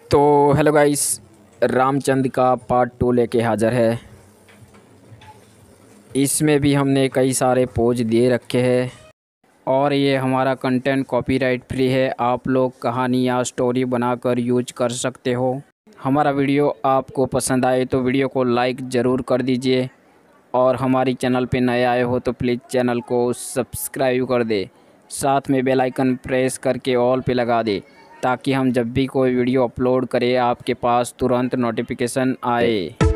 तो hello guys, Ramchandra का part 2 लेके हाज़िर है। इसमें भी हमने कई सारे पोज दे रखे हैं और ये हमारा कंटेंट कॉपीराइट फ्री है। आप लोग कहानी या स्टोरी बनाकर यूज कर सकते हो। हमारा वीडियो आपको पसंद आए तो वीडियो को लाइक ज़रूर कर दीजिए और हमारी चैनल पे नए आए हो तो प्लीज़ चैनल को सब्सक्राइब कर दे। साथ में बेल आइकन प्रेस करके ऑल पे लगा दे ताकि हम जब भी कोई वीडियो अपलोड करें आपके पास तुरंत नोटिफिकेशन आए।